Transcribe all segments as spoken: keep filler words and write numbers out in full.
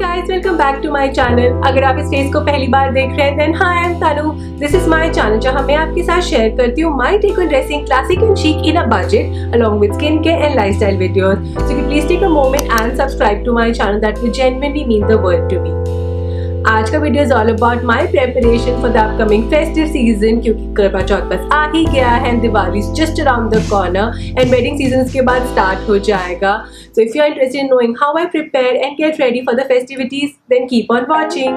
guys, welcome back to my channel. अगर आप इस फेस को पहली बार देख रहे हैं then hi, I'm Tanu. This is my channel जहाँ मैं आपके साथ शेयर करती हूँ my take on dressing classic and chic in a budget along with skincare and lifestyle videos. So please take a moment and subscribe to my channel. That will genuinely mean the world to me. आज का video is all about my preparation for the upcoming festive season, क्योंकि करवा चौथ बस आ ही गया है, Diwali just around the corner and wedding season के बाद स्टार्ट हो जाएगा. So if you are interested in knowing how I prepare and get ready for the festivities then keep on watching.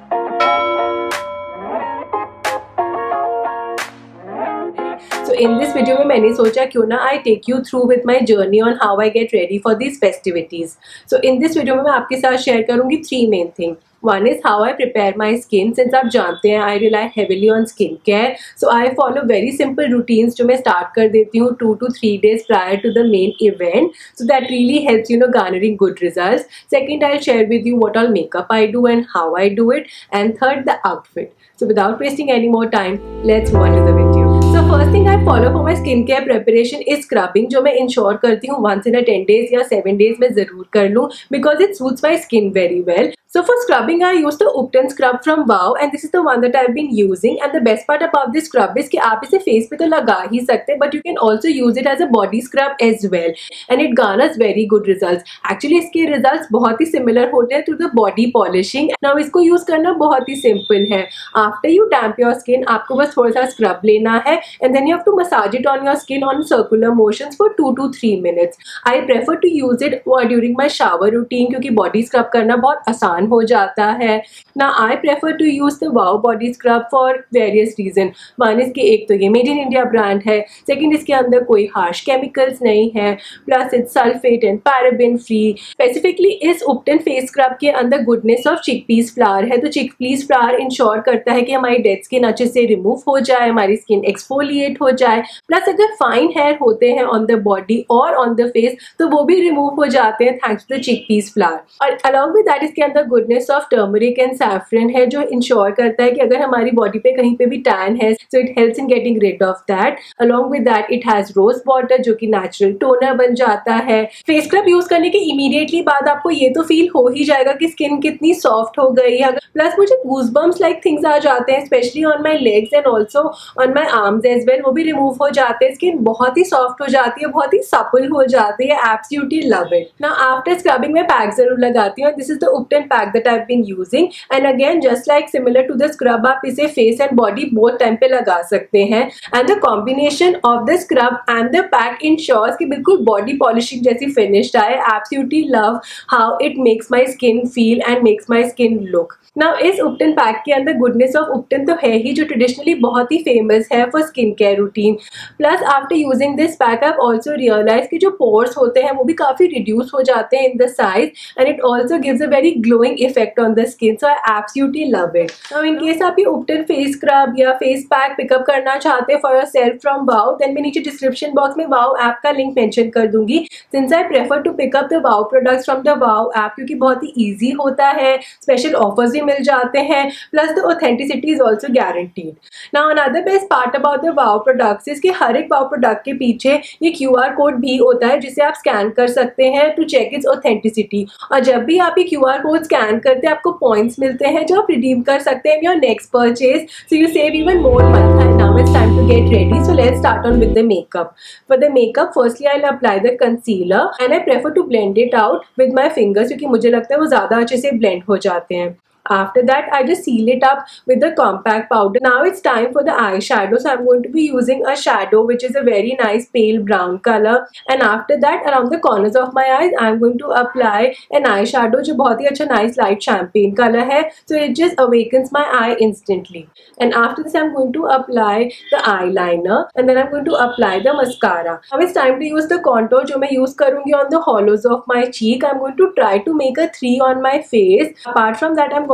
So in this video में मैंने सोचा क्यों ना I take you through with my journey on how I get ready for these festivities. So in this video में मैं आपके साथ share करूँगी three main things. One is how I prepare my skin. Since आप जानते हैं I rely heavily on skincare, so I follow very simple routines जो मैं start कर देती हूँ two to three days prior to the main event. So that really helps you know garnering good results. Second, I'll share with you what all makeup I do and how I do it. And third, the outfit. So without wasting any more time, let's move on to the video. So first thing I follow for my skincare preparation is scrubbing, जो मैं ensure करती हूँ once in a ten days या seven days में ज़रूर कर लूँ because it suits my skin very well. So for scrubbing I use the Upton scrub from Wow and this is the one that I've been using. And the best part about this scrub is कि आप इसे face पे तो लगा ही सकते हैं, but you can also use it as a body scrub as well and it garners very good results. Actually इसके results बहुत ही similar होते हैं to the body polishing. Now इसको use करना बहुत ही simple है. After you damp your skin, आपको बस थोड़ा सा scrub लेना है and then you have to massage it on your skin on circular motions for two to three minutes. I prefer to use it during my shower routine क्योंकि body scrub करना बहुत आसान हो जाता है. Now I prefer to use the Wow body scrub for various reasons. One is कि एक तो ये made in India brand है, second इसके अंदर कोई harsh chemicals नहीं है, plus it's sulfate and paraben free. Specifically इस Upton face scrub के अंदर goodness of chickpeas flour है, तो chickpeas flour ensure करता है कि हमारी dead skin अच्छे से remove हो जाए, हमारी skin exfoliate हो जाए, plus अगर fine hair होते हैं on the body और on the face तो वो भी remove हो जाते हैं thanks to the chickpeas flour. और along with that इसके अंदर goodness of turmeric and saffron है जो ensure करता है कि अगर हमारी body पे कहीं पे भी tan है so it helps in getting rid of that. Along with that it has rose water जो कि natural toner बन जाता है. face scrub यूज करने के immediately बाद आपको ये तो feel हो ही जाएगा कि skin कितनी soft हो गई है. plus मुझे goosebumps like things आ जाते हैं especially on my legs and also on my arms as well, वो भी remove हो जाते हैं. skin बहुत ही soft हो जाती है, बहुत ही supple हो जाती है. absolutely love it. now after scrubbing मैं pack जरूर लगाती हूँ. this is the Upton pack that I've been using and again just like similar to the scrub आप इसे face and body both time पे लगा सकते हैं. and the combination of the scrub and the pack ensures कि बिल्कुल body polishing जैसी finished आए. absolutely love how it makes my skin feel and makes my skin look. now इस Upton pack के अंदर goodness of Upton तो है ही जो traditionally बहुत ही famous है for skin care routine. plus after using this pack I've also realized कि जो pores होते हैं वो भी काफी reduce हो जाते हैं in the size and it also gives a very glowing effect on the skin, so I absolutely love it. now in case आप ये Upton face scrub या face pack pick up करना चाहते हैं for yourself from Wow, then मैं नीचे description box में Wow app का link mention कर दूंगी. since I prefer to pick up the Wow products from the Wow app क्योंकि बहुत ही easy होता है, special offers भी मिल जाते हैं, plus the authenticity is also guaranteed. now another best part about the Wow products is कि हर एक Wow product के पीछे ये Q R code भी होता है जिसे आप scan कर सकते हैं to check its authenticity. और जब भी आप ये Q R code scan करते हैं आपको points मिलते हैं जो आप redeem कर सकते हैं in your next purchase, so you save even more money. and now it's time to get ready, so let's start on with the makeup. For the makeup firstly I'll apply the concealer and I prefer to blend it out with my fingers क्योंकि मुझे लगता है वो ज़्यादा अच्छे से blend हो जाते हैं. After that I just seal it up with the compact powder. Now it's time for the eyeshadow, so I'm going to be using a shadow which is a very nice pale brown color and after that around the corners of my eyes I'm going to apply an eyeshadow जो बहुत ही अच्छा nice light champagne color है, so it just awakens my eye instantly. and after this I'm going to apply the eyeliner and then I'm going to apply the mascara. Now it's time to use the contour जो मैं use करूँगी on the hollows of my cheek. I'm going to try to make a three on my face. Apart from that I'm going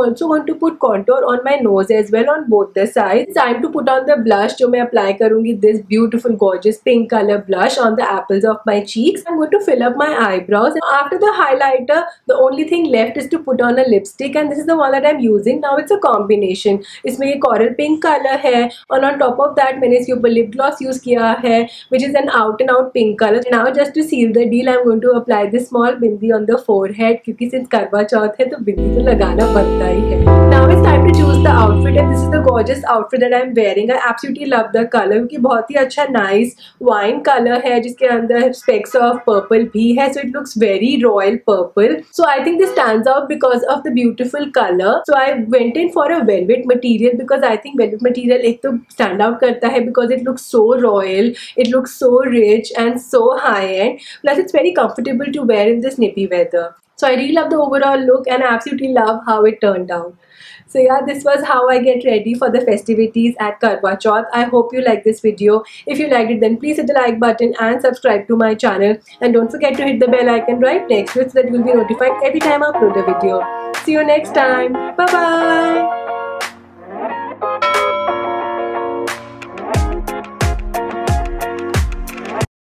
also going to put contour on my nose as well on both the sides. It's time to put on the blush जो मैं apply करूँगी this beautiful gorgeous pink color blush on the apples of my cheeks. I'm going to fill up my eyebrows. And after the highlighter, the only thing left is to put on a lipstick, and this is the one that I'm using. Now it's a combination. इसमें ये coral pink color है और on top of that मैंने इसके ऊपर lip gloss use किया है which is an out and out pink color. Now just to seal the deal, I'm going to apply this small bindi on the forehead क्योंकि since करवा चौथ है तो बिंदी तो लगाना बनता ही है. Now it's time to choose the outfit, and this is the gorgeous outfit that I'm wearing. I absolutely love the color क्योंकि बहुत ही अच्छा nice wine color है जिसके अंदर specks of purple भी है, so it looks very royal purple. So I think this stands out because of the beautiful color. So I went in for a velvet material because I think velvet material एक तो stand out करता है because it looks so royal, it looks so rich and so high end. Plus it's very comfortable to wear in this nippy weather. So I really love the overall look and I absolutely love how it turned out. So yeah, this was how I get ready for the festivities at Karwa Chauth. I hope you like this video. If you liked it, then please hit the like button and subscribe to my channel. And don't forget to hit the bell icon right next to it so that you will be notified every time I upload a video. See you next time. Bye bye.